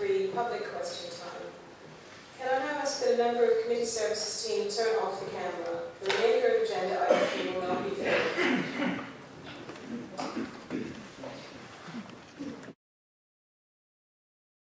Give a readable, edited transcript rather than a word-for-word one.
3, public question time. Can I now ask that a member of Committee Services team turn off the camera? The remainder of